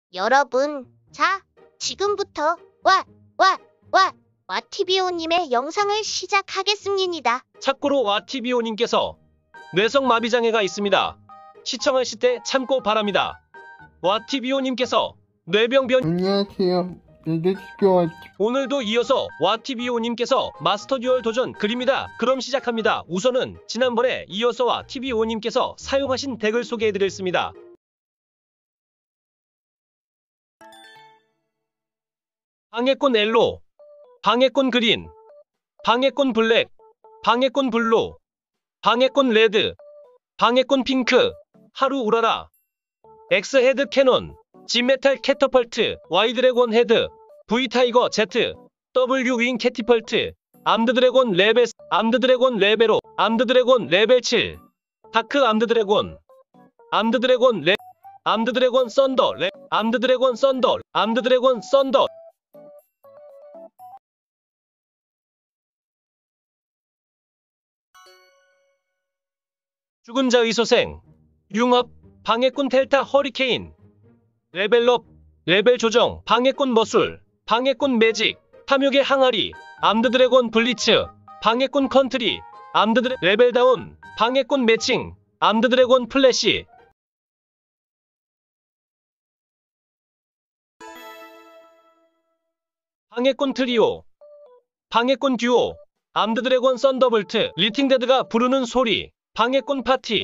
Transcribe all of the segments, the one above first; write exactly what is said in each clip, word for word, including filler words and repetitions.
여러분, 자, 지금부터 와, 와, 와, 와티비오님의 영상을 시작하겠습니다. 참고로 와티비오님께서 뇌성마비장애가 있습니다. 시청하실 때 참고 바랍니다. 와티비오님께서 뇌병변 안녕하세요. 뇌드시교 와티 오늘도 이어서 와티비오님께서 마스터 듀얼 도전 그립니다. 그럼 시작합니다. 우선은 지난번에 이어서 와티비오님께서 사용하신 덱을 소개해드렸습니다. 방해꾼 엘로, 방해꾼 그린, 방해꾼 블랙, 방해꾼 블루, 방해꾼 레드, 방해꾼 핑크, 하루 우라라, X 헤드 캐논, G메탈 캐터펄트, Y 드래곤 헤드, V 타이거 Z, W 윙 캐티펄트, 암드 드래곤 레벨, 암드 드래곤 레벨 오, 암드 드래곤 레벨 칠, 다크 암드 드래곤, 암드 드래곤 레, 암드 드래곤 썬더 레, 암드 드래곤 썬더, 암드 드래곤 썬더. 죽은 자의 소생, 융합, 방해꾼 델타 허리케인, 레벨업, 레벨 조정, 방해꾼 머술, 방해꾼 매직, 탐욕의 항아리, 암드 드래곤 블리츠, 방해꾼 컨트리, 암드 드래 레벨 다운, 방해꾼 매칭, 암드 드래곤 플래시. 방해꾼 트리오, 방해꾼 듀오, 암드 드래곤 썬더볼트, 리팅데드가 부르는 소리, 방해꾼 파티.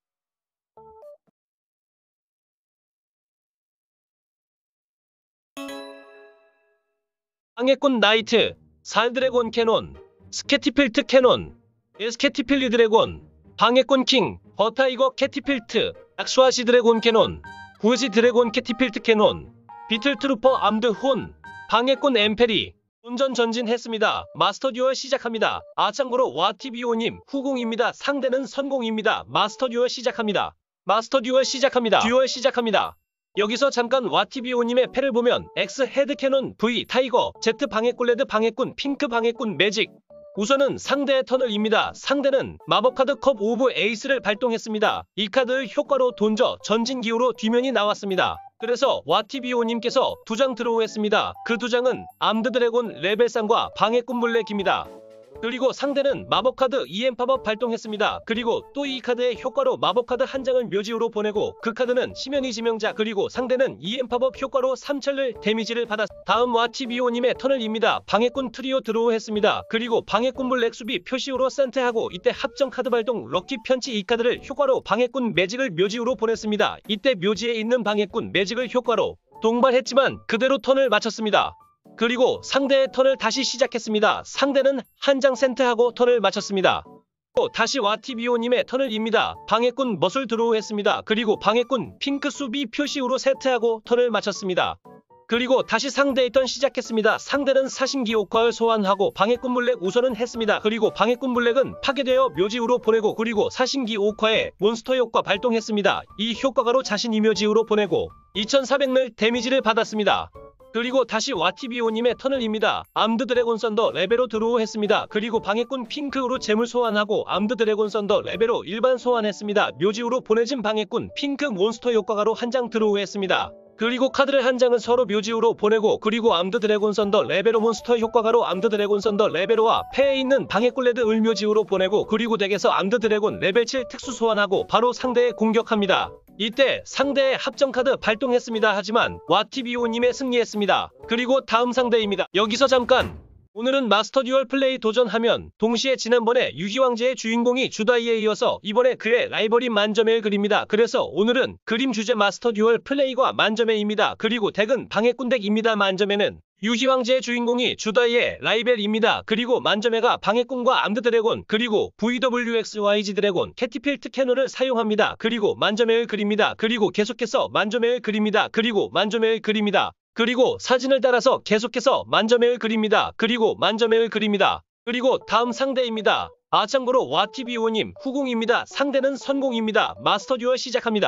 방해꾼 나이트, 살드래곤 캐논, 스캐티필트 캐논, 에스캐티필리 드래곤, 방해꾼 킹, 버타이거 캐티필트, 악수아시 드래곤 캐논, 구지 드래곤 캐티필트 캐논, 비틀트루퍼 암드 혼, 방해꾼 엠페리. 운전 전진했습니다. 마스터 듀얼 시작합니다. 아 참고로 와티비오님 후공입니다. 상대는 선공입니다. 마스터 듀얼 시작합니다. 마스터 듀얼 시작합니다. 듀얼 시작합니다. 여기서 잠깐 와티비오님의 패를 보면 X 헤드 캐논, V 타이거, Z 방해꾼 레드 방해꾼, 핑크 방해꾼 매직. 우선은 상대의 턴을 입니다. 상대는 마법카드 컵 오브 에이스를 발동했습니다. 이 카드를 효과로 던져 전진 기호로 뒤면이 나왔습니다. 그래서 와티비오님께서 두 장 드로우했습니다. 그 두 장은 암드 드래곤 레벨 삼과 방해꾼 블랙입니다. 그리고 상대는 마법카드 이엠 팝업 발동했습니다. 그리고 또 이 카드의 효과로 마법카드 한 장을 묘지로 보내고 그 카드는 심연의 지명자. 그리고 상대는 이엠 팝업 효과로 삼천을 데미지를 받았. 다음 와티비오님의 턴을입니다. 방해꾼 트리오 드로우했습니다. 그리고 방해꾼 블랙 수비 표시우로 센트하고 이때 합정 카드 발동 럭키 편치 이 카드를 효과로 방해꾼 매직을 묘지로 보냈습니다. 이때 묘지에 있는 방해꾼 매직을 효과로 동발했지만 그대로 턴을 마쳤습니다. 그리고 상대의 턴을 다시 시작했습니다. 상대는 한 장 센트하고 턴을 마쳤습니다. 또 다시 와티비오님의 턴을입니다. 방해꾼 머슬 드로우했습니다. 그리고 방해꾼 핑크 수비 표시우로 세트하고 턴을 마쳤습니다. 그리고 다시 상대의 턴 시작했습니다. 상대는 사신기 옥화를 소환하고 방해꾼 블랙 우선은 했습니다. 그리고 방해꾼 블랙은 파괴되어 묘지우로 보내고 그리고 사신기 옥화에 몬스터 효과 발동했습니다. 이 효과가로 자신 이 묘지우로 보내고 이천사백 를 데미지를 받았습니다. 그리고 다시 와티비오님의 턴을입니다. 암드 드래곤 썬더 레벨로 드로우했습니다. 그리고 방해꾼 핑크로 재물 소환하고 암드 드래곤 썬더 레벨로 일반 소환했습니다. 묘지우로 보내진 방해꾼 핑크 몬스터 효과가로 한 장 드로우했습니다. 그리고 카드를 한 장은 서로 묘지우로 보내고 그리고 암드 드래곤 썬더 레벨오 몬스터 효과가로 암드 드래곤 썬더 레벨오와 패에 있는 방해꾼 레드 을 묘지우로 보내고 그리고 덱에서 암드 드래곤 레벨 칠 특수 소환하고 바로 상대에 공격합니다. 이때 상대의 합정카드 발동했습니다. 하지만 와티비오님의 승리했습니다. 그리고 다음 상대입니다. 여기서 잠깐! 오늘은 마스터 듀얼 플레이 도전하면 동시에 지난번에 유희왕제의 주인공이 주다이에 이어서 이번에 그의 라이벌인 만점의 그립니다. 그래서 오늘은 그림 주제 마스터 듀얼 플레이가 만점의입니다. 그리고 덱은 방해꾼 덱입니다. 만점에는 유희왕제의 주인공이 주다이의 라이벨입니다. 그리고 만점회가 방해꾼과 암드 드래곤 그리고 브이더블유엑스와이지 드래곤 캐티필트 캐논을 사용합니다. 그리고 만점회의 그립니다. 그리고 계속해서 만점회의 그립니다. 그리고 만점회의 그립니다. 그리고 사진을 따라서 계속해서 만점회의 그립니다. 그리고 만점회의 그립니다. 그리고 다음 상대입니다. 아 참고로 와티비오님 후공입니다. 상대는 선공입니다. 마스터 듀얼 시작합니다.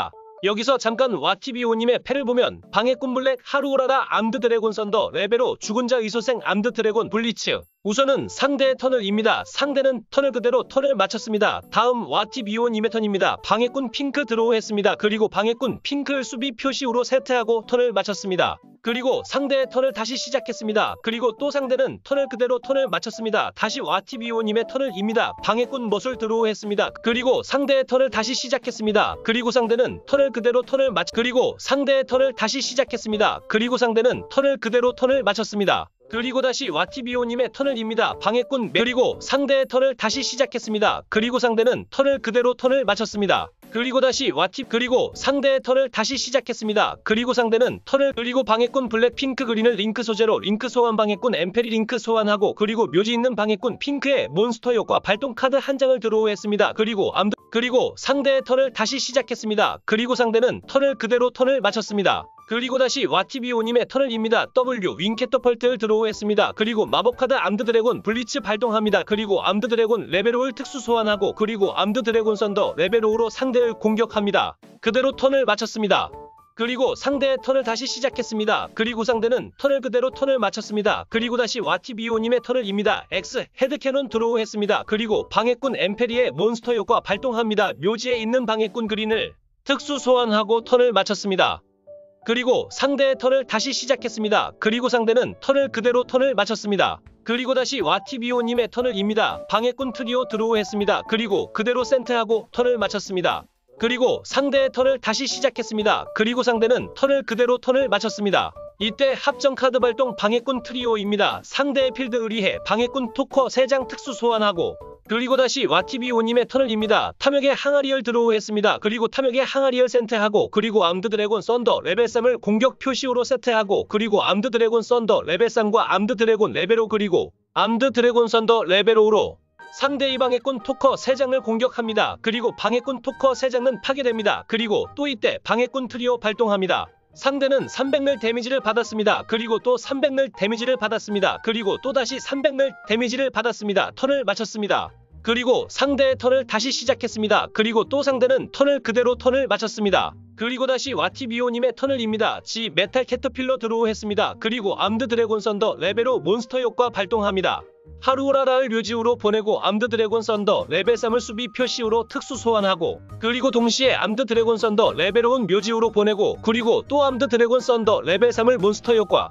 여기서 잠깐 와티비오님의 패를 보면 방해꾼 블랙 하루오라라 암드 드래곤 썬더 레벨오 죽은 자 의소생 암드 드래곤 블리츠. 우선은 상대의 턴을입니다. 상대는 턴을 그대로 턴을 마쳤습니다. 다음 와티비오님의 턴입니다. 방해꾼 핑크 드로우 했습니다. 그리고 방해꾼 핑크를 수비 표시로 세트하고 턴을 마쳤습니다. 그리고 상대의 턴을 다시 시작했습니다. 그리고 또 상대는 턴을 그대로 턴을 마쳤습니다. 다시 와티비오님의 턴을입니다. 방해꾼 멋을 드로우 했습니다. 그리고 상대의 턴을 다시 시작했습니다. 그리고 상대는 턴을 그대로 턴을 마쳤 그리고 상대의 턴을 다시 시작했습니다. 그리고 상대는 턴을 그대로 턴을 마쳤습니다. 그리고 다시 와티비오님의 턴을입니다. 방해꾼 매 그리고 상대의 턴을 다시 시작했습니다. 그리고 상대는 턴을 그대로 턴을 마쳤습니다. 그리고 다시 와티 그리고 상대의 턴을 다시 시작했습니다. 그리고 상대는 턴을 그리고 방해꾼 블랙 핑크 그린을 링크 소재로 링크 소환 방해꾼 엠페리 링크 소환하고 그리고 묘지 있는 방해꾼 핑크의 몬스터 효과 발동 카드 한 장을 드로우했습니다. 그리고 암드 그리고 상대의 턴을 다시 시작했습니다. 그리고 상대는 턴을 그대로 턴을 마쳤습니다. 그리고 다시 와티비오님의 턴을입니다. W 윙캣더 펄트를 드로우했습니다. 그리고 마법카드 암드 드래곤 블리츠 발동합니다. 그리고 암드 드래곤 레벨 오를 특수 소환하고 그리고 암드 드래곤 썬더 레벨 오로 상대를 공격합니다. 그대로 턴을 마쳤습니다. 그리고 상대의 턴을 다시 시작했습니다. 그리고 상대는 턴을 그대로 턴을 마쳤습니다. 그리고 다시 와티비오님의 턴을입니다. X 헤드캐논 드로우했습니다. 그리고 방해꾼 엠페리의 몬스터 효과 발동합니다. 묘지에 있는 방해꾼 그린을 특수 소환하고 턴을 마쳤습니다. 그리고 상대의 턴을 다시 시작했습니다. 그리고 상대는 턴을 그대로 턴을 마쳤습니다. 그리고 다시 와티비오님의 턴을입니다. 방해꾼 트리오 드로우했습니다. 그리고 그대로 센트하고 턴을 마쳤습니다. 그리고 상대의 턴을 다시 시작했습니다. 그리고 상대는 턴을 그대로 턴을 마쳤습니다. 이때 합정 카드 발동 방해꾼 트리오입니다. 상대의 필드 의리해 방해꾼 토커 세 장 특수 소환하고 그리고 다시 와티비오님의 턴을입니다. 탐욕의 항아리얼 드로우했습니다. 그리고 탐욕의 항아리얼 센트하고 그리고 암드 드래곤 썬더 레벨 삼을 공격 표시로 세트하고 그리고 암드 드래곤 썬더 레벨 삼과 암드 드래곤 레벨 오 그리고 암드 드래곤 썬더 레벨 오로 상대의 방해꾼 토커 세 장을 공격합니다. 그리고 방해꾼 토커 세 장은 파괴됩니다. 그리고 또 이때 방해꾼 트리오 발동합니다. 상대는 삼백 멜 데미지를 받았습니다. 그리고 또 삼백 멜 데미지를 받았습니다. 그리고 또다시 삼백 멜 데미지를 받았습니다. 턴을 마쳤습니다. 그리고 상대의 턴을 다시 시작했습니다. 그리고 또 상대는 턴을 그대로 턴을 마쳤습니다. 그리고 다시 와티비오님의 턴을입니다. 지 메탈 캐터필러 드로우했습니다. 그리고 암드 드래곤 썬더 레벨 오 몬스터 효과 발동합니다. 하루오라라를 묘지우로 보내고 암드 드래곤 썬더 레벨 삼을 수비 표시우로 특수 소환하고 그리고 동시에 암드 드래곤 썬더 레벨 오는 묘지우로 보내고 그리고 또 암드 드래곤 썬더 레벨 삼을 몬스터 효과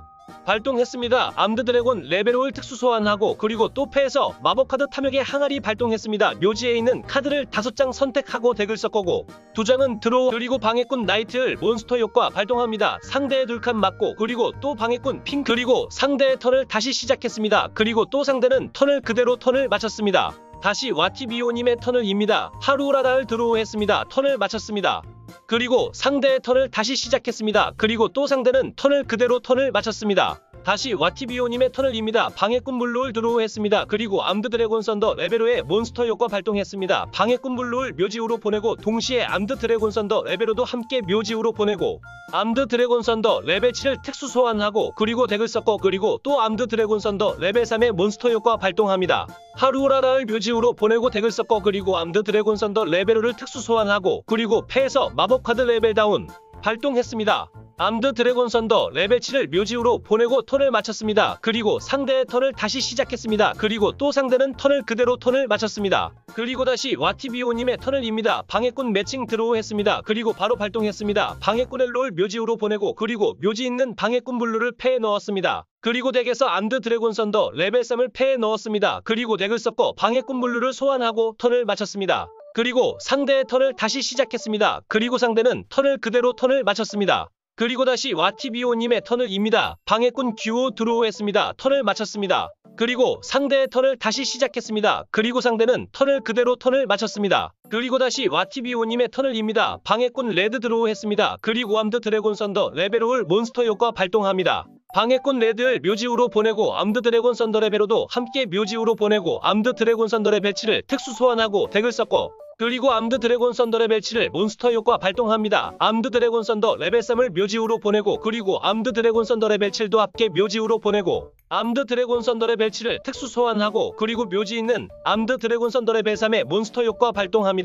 발동했습니다. 암드 드래곤 레벨 오를 특수 소환하고 그리고 또 패에서 마법카드 탐욕의 항아리 발동했습니다. 묘지에 있는 카드를 다섯 장 선택하고 덱을 섞고 두 장은 드로우 그리고 방해꾼 나이트를 몬스터 효과 발동합니다. 상대의 둘칸 맞고 그리고 또 방해꾼 핑 그리고 상대의 턴을 다시 시작했습니다. 그리고 또 상대는 턴을 그대로 턴을 마쳤습니다. 다시 와티비오님의 턴을입니다. 하루오라라를 드로우했습니다. 턴을 마쳤습니다. 그리고 상대의 턴을 다시 시작했습니다. 그리고 또 상대는 턴을 그대로 턴을 마쳤습니다. 다시 와티비오님의 턴을입니다. 방해꾼 블루를 드로우했습니다. 그리고 암드 드래곤 썬더 레벨 오의 몬스터 효과 발동했습니다. 방해꾼 블루를 묘지우로 보내고 동시에 암드 드래곤 썬더 레벨 오도 함께 묘지우로 보내고 암드 드래곤 썬더 레벨 칠을 특수 소환하고 그리고 덱을 섞어 그리고 또 암드 드래곤 썬더 레벨 삼의 몬스터 효과 발동합니다. 하루오라라를 묘지우로 보내고 덱을 섞어 그리고 암드 드래곤 썬더 레벨 오를 특수 소환하고 그리고 패에서 마법카드 레벨 다운 발동했습니다. 암드 드래곤 썬더 레벨 칠을 묘지우로 보내고 턴을 마쳤습니다. 그리고 상대의 턴을 다시 시작했습니다. 그리고 또 상대는 턴을 그대로 턴을 마쳤습니다. 그리고 다시 와티비오님의 턴을입니다. 방해꾼 매칭 드로우했습니다. 그리고 바로 발동했습니다. 방해꾼 엘로를 묘지우로 보내고 그리고 묘지 있는 방해꾼 블루를 패에 넣었습니다. 그리고 덱에서 암드 드래곤 썬더 레벨 삼을 패에 넣었습니다. 그리고 덱을 섞어 방해꾼 블루를 소환하고 턴을 마쳤습니다. 그리고 상대의 턴을 다시 시작했습니다. 그리고 상대는 턴을 그대로 턴을 마쳤습니다. 그리고 다시 와티비오님의 턴을입니다. 방해꾼 듀오 드로우했습니다. 턴을 마쳤습니다. 그리고 상대의 턴을 다시 시작했습니다. 그리고 상대는 턴을 그대로 턴을 마쳤습니다. 그리고 다시 와티비오님의 턴을입니다. 방해꾼 레드 드로우했습니다. 그리고 암드 드래곤 썬더 레벨 오를 몬스터 효과 발동합니다. 방해꾼 레드를 묘지우로 보내고 암드 드래곤 썬더 레벨 오도 함께 묘지우로 보내고 암드 드래곤 썬더 레벨 칠을 특수 소환하고 덱을 섞어 그리고 암드 드래곤 썬더 레벨 칠을 몬스터 효과 발동합니다. 암드 드래곤 썬더 레벨 삼을 묘지우로 보내고 그리고 암드 드래곤 썬더 레벨 칠도 함께 묘지우로 보내고 암드 드래곤 썬더 레벨 칠을 특수 소환하고 그리고 묘지 있는 암드 드래곤 썬더 레벨 삼의 몬스터 효과 발동합니다.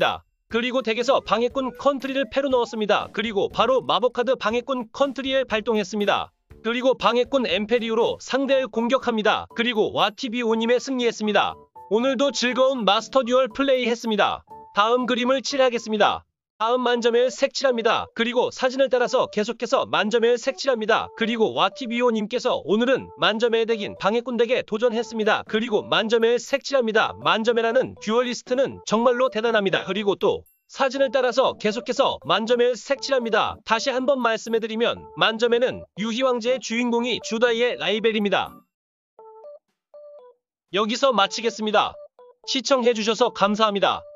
그리고 덱에서 방해꾼 컨트리를 패로 넣었습니다. 그리고 바로 마법카드 방해꾼 컨트리를 발동했습니다. 그리고 방해꾼 엠페리오로 상대를 공격합니다. 그리고 와티비오님의 승리했습니다. 오늘도 즐거운 마스터 듀얼 플레이했습니다. 다음 그림을 칠하겠습니다. 다음 만점을 색칠합니다. 그리고 사진을 따라서 계속해서 만점을 색칠합니다. 그리고 와티비오님께서 오늘은 만점의 덱인 방해꾼 덱에 도전했습니다. 그리고 만점을 색칠합니다. 만점이라는 듀얼리스트는 정말로 대단합니다. 그리고 또 사진을 따라서 계속해서 만점을 색칠합니다. 다시 한번 말씀해드리면 만점에는 유희왕제의 주인공이 주다이의 라이벨입니다. 여기서 마치겠습니다. 시청해주셔서 감사합니다.